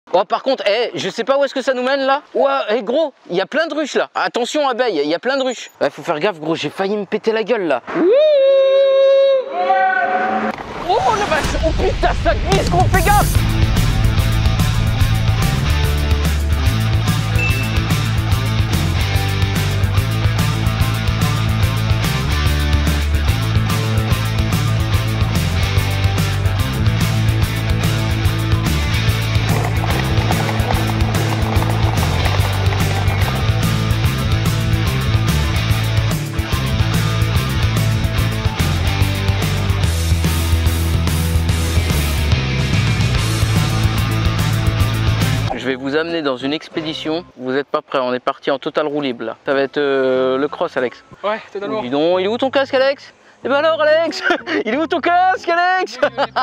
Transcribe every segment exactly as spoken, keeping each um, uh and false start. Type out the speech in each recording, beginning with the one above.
Oh par contre, eh, je sais pas où est-ce que ça nous mène là. Ouais, eh, gros, il y a plein de ruches là. Attention abeilles, il y a plein de ruches. Ouais, faut faire gaffe gros, j'ai failli me péter la gueule là. Oh la vache, oh putain, ça glisse gros, fais gaffe. Je vais vous amener dans une expédition. Vous n'êtes pas prêts, on est parti en total roue libre là. Ça va être euh, le cross, Alex. Ouais, totalement. Oh, dis donc, il est où ton casque, Alex? Eh ben alors, Alex, il est où ton casque, Alex?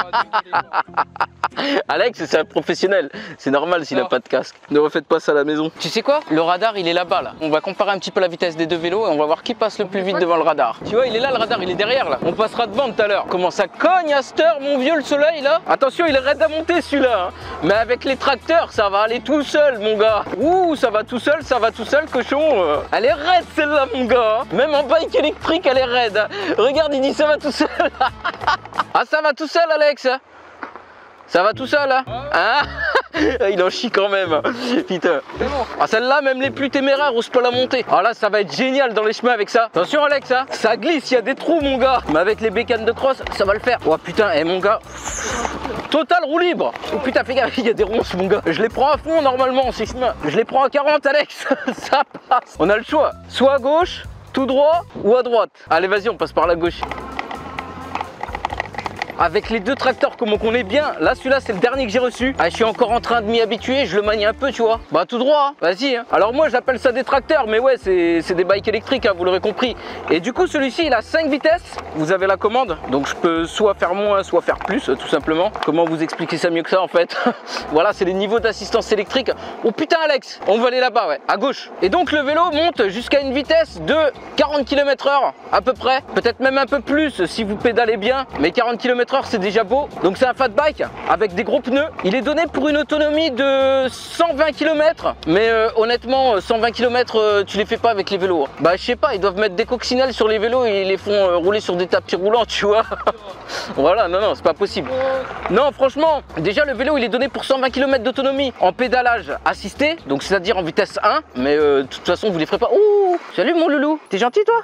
Alex, c'est un professionnel. C'est normal s'il n'a pas de casque. Ne refaites pas ça à la maison. Tu sais quoi? Le radar, il est là-bas là. On va comparer un petit peu la vitesse des deux vélos et on va voir qui passe le plus vite devant le radar. Tu vois, il est là le radar, il est derrière là. On passera devant tout à l'heure. Comment ça cogne à cette heure, mon vieux, le soleil là? Attention, il est raide à monter celui-là. Hein. Mais avec les tracteurs, ça va aller tout seul, mon gars. Ouh, ça va tout seul, ça va tout seul, cochon. Elle est raide celle-là, mon gars. Même en bike électrique, elle est raide. Regarde, il dit ça va tout seul. Ah, ça va tout seul, Alex? Ça va tout seul là, hein? Il en chie quand même. Putain. Ah, celle-là, même les plus téméraires osent pas la monter. Ah là, ça va être génial dans les chemins avec ça. Attention Alex, hein. Ça glisse, il y a des trous mon gars. Mais avec les bécanes de cross, ça va le faire. Oh putain, et eh, mon gars. Total roue libre. Oh putain, fais gaffe, il y a des ronces mon gars. Je les prends à fond normalement ces chemins. Je les prends à quarante Alex. Ça passe. On a le choix. Soit à gauche, tout droit ou à droite. Allez vas-y, on passe par la gauche. Avec les deux tracteurs comme on connaît bien, là celui-là c'est le dernier que j'ai reçu. Ah, je suis encore en train de m'y habituer, je le manie un peu tu vois. Bah tout droit, hein. Vas-y. Hein. Alors moi j'appelle ça des tracteurs, mais ouais c'est des bikes électriques, hein, vous l'aurez compris. Et du coup celui-ci il a cinq vitesses, vous avez la commande. Donc je peux soit faire moins, soit faire plus tout simplement. Comment vous expliquer ça mieux que ça en fait? Voilà, c'est les niveaux d'assistance électrique. Oh putain Alex, on va aller là-bas ouais, à gauche. Et donc le vélo monte jusqu'à une vitesse de quarante kilomètres heure à peu près. Peut-être même un peu plus si vous pédalez bien, mais quarante kilomètres heure c'est déjà beau. Donc c'est un fat bike avec des gros pneus. Il est donné pour une autonomie de cent vingt kilomètres. Mais euh, honnêtement cent vingt kilomètres euh, tu les fais pas avec les vélos. Bah je sais pas, ils doivent mettre des coccinelles sur les vélos et ils les font euh, rouler sur des tapis roulants tu vois. Voilà, non non c'est pas possible. Non franchement, déjà le vélo il est donné pour cent vingt kilomètres d'autonomie en pédalage assisté. Donc c'est à dire en vitesse un. Mais euh, de toute façon vous les ferez pas. Ouh, salut mon loulou, t'es gentil toi?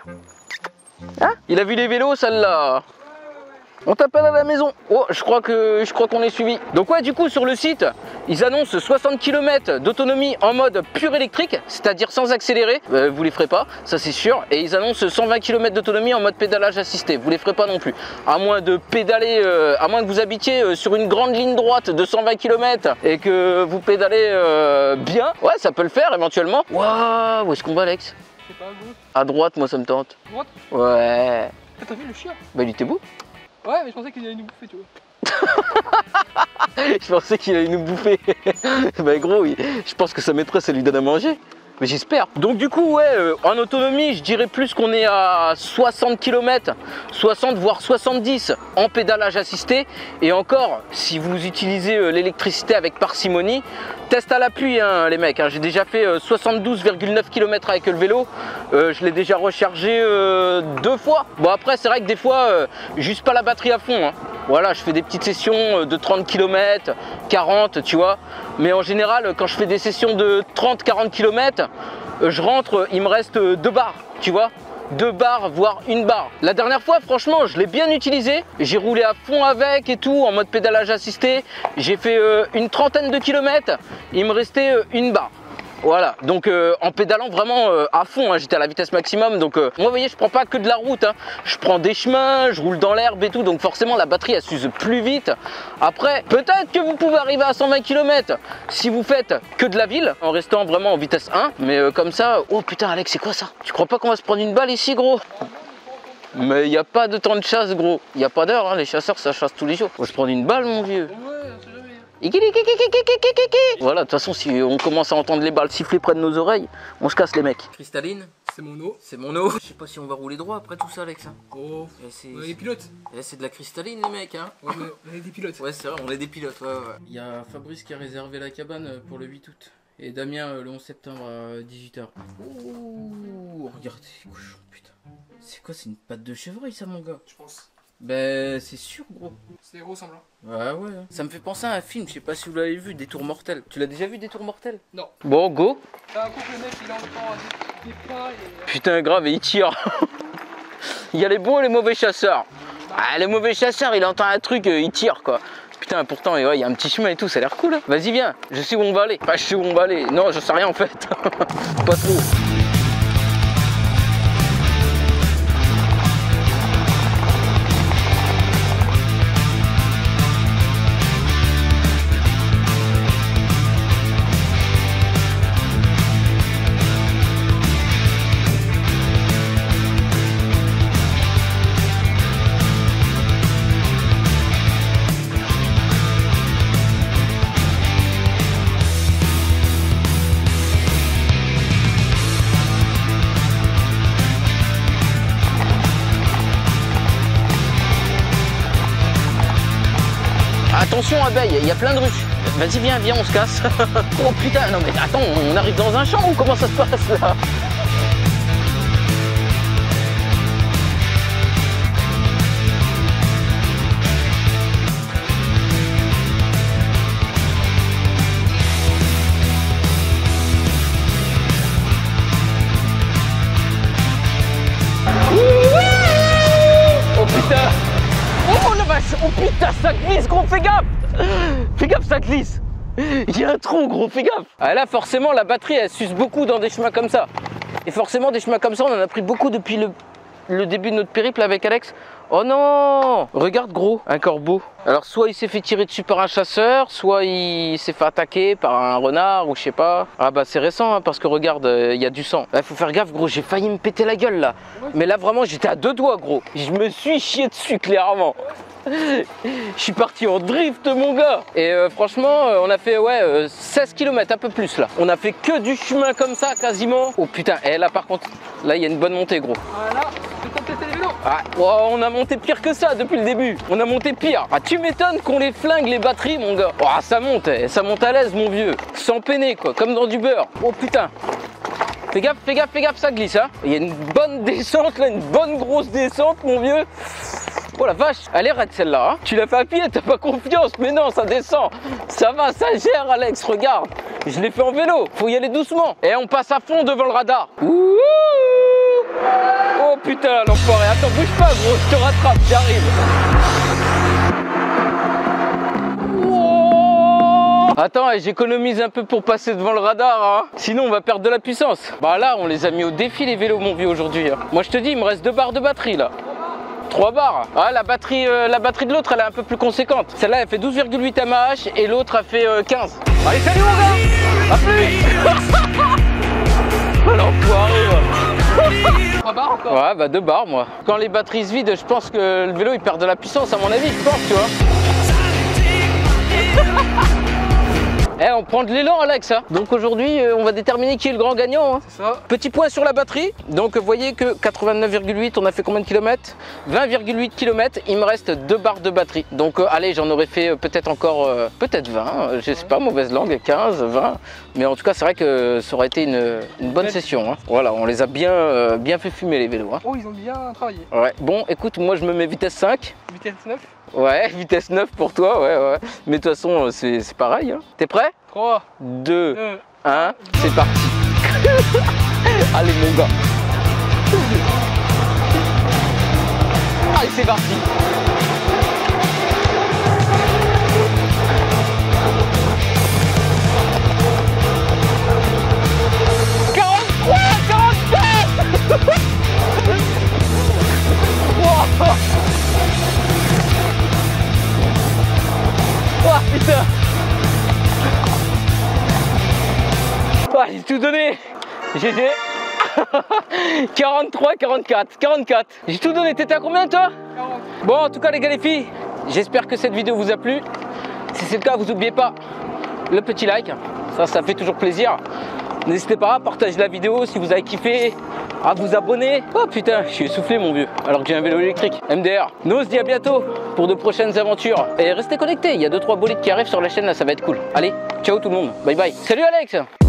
Hein? Il a vu les vélos celle-là. On t'appelle à la maison. Oh, je crois que je crois qu'on est suivi. Donc ouais, du coup sur le site, ils annoncent soixante kilomètres d'autonomie en mode pur électrique, c'est-à-dire sans accélérer. Euh, vous les ferez pas, ça c'est sûr. Et ils annoncent cent vingt kilomètres d'autonomie en mode pédalage assisté. Vous les ferez pas non plus. À moins de pédaler, euh, à moins que vous habitiez euh, sur une grande ligne droite de cent vingt kilomètres et que vous pédalez euh, bien. Ouais, ça peut le faire éventuellement. Waouh, où est-ce qu'on va Alex? Je sais pas, à gauche. À droite, moi ça me tente. Droite? Ouais. Ah, t'as vu le chien? Bah il était beau. Ouais, mais je pensais qu'il allait nous bouffer, tu vois. Je pensais qu'il allait nous bouffer. Bah gros, oui. Je pense que sa maîtresse, elle lui donne à manger. Mais j'espère. Donc du coup, ouais, euh, en autonomie, je dirais plus qu'on est à soixante kilomètres, soixante voire soixante-dix en pédalage assisté. Et encore, si vous utilisez euh, l'électricité avec parcimonie, test à l'appui, hein, les mecs. Hein. J'ai déjà fait euh, soixante-douze virgule neuf kilomètres avec le vélo. Euh, je l'ai déjà rechargé euh, deux fois. Bon après, c'est vrai que des fois, euh, juste pas la batterie à fond. Hein. Voilà, je fais des petites sessions de trente kilomètres, quarante, tu vois. Mais en général, quand je fais des sessions de trente à quarante kilomètres, je rentre, il me reste deux barres, tu vois. Deux barres, voire une barre. La dernière fois, franchement, je l'ai bien utilisé. J'ai roulé à fond avec et tout, en mode pédalage assisté. J'ai fait euh, une trentaine de kilomètres. Il me restait euh, une barre. Voilà, donc euh, en pédalant vraiment euh, à fond, hein, j'étais à la vitesse maximum. Donc euh, moi vous voyez, je prends pas que de la route, hein. Je prends des chemins, je roule dans l'herbe et tout. Donc forcément la batterie elle s'use plus vite. Après, peut-être que vous pouvez arriver à cent vingt kilomètres si vous faites que de la ville, en restant vraiment en vitesse un. Mais euh, comme ça, oh putain Alex, c'est quoi ça? Tu crois pas qu'on va se prendre une balle ici gros? Mais il n'y a pas de temps de chasse gros. Il n'y a pas d'heure, hein. Les chasseurs ça chasse tous les jours. On va se prendre une balle mon vieux. Voilà, de toute façon, si on commence à entendre les balles siffler près de nos oreilles, on se casse les mecs. Cristalline, C'est mon eau. C'est mon eau. Je sais pas si on va rouler droit après tout ça, Alex. Oh, c'est on est des pilotes. C'est de la cristalline, les mecs. Hein. Ouais, on est des pilotes. Ouais, c'est vrai, on est des pilotes. Ouais, ouais. Il y a Fabrice qui a réservé la cabane pour le huit août. Et Damien le onze septembre à dix-huit heures. Ouh, regardez les cochons, putain. C'est quoi, c'est une patte de chevreuil, ça, mon gars? Je pense. Ben, c'est sûr, gros. C'est gros semblant. Ouais, ouais. Ça me fait penser à un film, je sais pas si vous l'avez vu, Des Tours Mortels. Tu l'as déjà vu, Des Tours Mortels? Non. Bon, go. T'as un couple, le mec, il est en train des pains et... Putain, grave, et il tire. Il y a les bons et les mauvais chasseurs. Ah, les mauvais chasseurs, il entend un truc, euh, il tire, quoi. Putain, pourtant, il ouais, y a un petit chemin et tout, ça a l'air cool. Hein. Vas-y, viens, je sais où on va aller. Enfin, je sais où on va aller. Non, je sais rien, en fait. Pas trop. Attention abeille, il y a plein de ruches. Vas-y viens, viens, on se casse. Oh putain, non mais attends, on arrive dans un champ ou comment ça se passe là? Oh putain. Oh la vache! Oh putain, ça glisse, gros, fais gaffe! Fais gaffe, ça glisse! Il y a un trou, gros, fais gaffe! Ah là, forcément, la batterie, elle suce beaucoup dans des chemins comme ça. Et forcément, des chemins comme ça, on en a pris beaucoup depuis le, le début de notre périple avec Alex. Oh non! Regarde, gros, un corbeau. Alors, soit il s'est fait tirer dessus par un chasseur, soit il s'est fait attaquer par un renard, ou je sais pas. Ah bah, c'est récent, hein, parce que regarde, il euh, y a du sang. Il faut faire gaffe, gros, j'ai failli me péter la gueule, là. Mais là, vraiment, j'étais à deux doigts, gros. Je me suis chié dessus, clairement. Je suis parti en drift, mon gars. Et euh, franchement, euh, on a fait ouais, euh, seize kilomètres, un peu plus, là. On a fait que du chemin comme ça, quasiment. Oh putain, et là, par contre, là, il y a une bonne montée, gros. Voilà, je vais tester les vélos. Ah, oh, on a monté pire que ça depuis le début. On a monté pire. Ah, tu m'étonnes qu'on les flingue les batteries, mon gars. Oh, ça monte, eh, ça monte à l'aise, mon vieux. Sans peiner, quoi, comme dans du beurre. Oh putain. Fais gaffe, fais gaffe, fais gaffe, ça glisse, hein. Il y a une bonne descente, là, une bonne grosse descente, mon vieux. Oh la vache, elle est raide celle-là, hein. Tu l'as fait à pied, t'as pas confiance, mais non, ça descend. Ça va, ça gère, Alex, regarde. Je l'ai fait en vélo, faut y aller doucement. Et on passe à fond devant le radar. Ouh. Oh putain, l'enfoiré. Attends, bouge pas, gros, je te rattrape, j'arrive. Wow. Attends, j'économise un peu pour passer devant le radar, hein. Sinon on va perdre de la puissance. Bah là, on les a mis au défi les vélos, mon vieux, aujourd'hui. Hein. Moi je te dis, il me reste deux barres de batterie là. trois barres. Ah, la batterie, euh, la batterie de l'autre, elle est un peu plus conséquente. Celle-là, elle fait douze virgule huit mAh et l'autre, elle fait euh, quinze. Allez, salut mon gars. À plus. Oh l'enfoiré. trois barres encore. Ouais, bah deux barres, moi. Quand les batteries se vident, je pense que le vélo, il perd de la puissance, à mon avis, je pense, tu vois. Eh, on prend de l'élan, Alex, hein. Donc aujourd'hui, euh, on va déterminer qui est le grand gagnant, hein. C'est ça. Petit point sur la batterie. Donc vous voyez que quatre-vingt-neuf virgule huit, on a fait combien de kilomètres? vingt virgule huit kilomètres, il me reste deux barres de batterie. Donc euh, allez, j'en aurais fait euh, peut-être encore, euh, peut-être vingt, euh, je sais pas, mauvaise langue, quinze, vingt. Mais en tout cas, c'est vrai que ça aurait été une, une bonne session, hein. Voilà, on les a bien, euh, bien fait fumer les vélos, hein. Oh, ils ont bien travaillé. Ouais, bon, écoute, moi je me mets vitesse cinq. Vitesse neuf. Ouais, vitesse neuf pour toi, ouais, ouais. Mais de toute façon, c'est pareil, hein. T'es prêt? trois, deux, deux, un, c'est parti. Allez mon gars. Allez, c'est parti. quarante-trois, quarante-quatre. Wow. Oh putain. Ah, j'ai tout donné. J'ai fait quarante-trois, quarante-quatre, quarante-quatre. J'ai tout donné. T'étais à combien toi? quarante. Bon, en tout cas les gars, les filles, j'espère que cette vidéo vous a plu. Si c'est le cas, vous n'oubliez pas le petit like. Ça, ça fait toujours plaisir. N'hésitez pas à partager la vidéo si vous avez kiffé. à vous abonner. Oh putain, je suis essoufflé mon vieux, alors que j'ai un vélo électrique. M D R. Nous on se dit à bientôt pour de prochaines aventures. Et restez connectés, il y a deux trois bolides qui arrivent sur la chaîne là, ça va être cool. Allez, ciao tout le monde, bye bye. Salut Alex.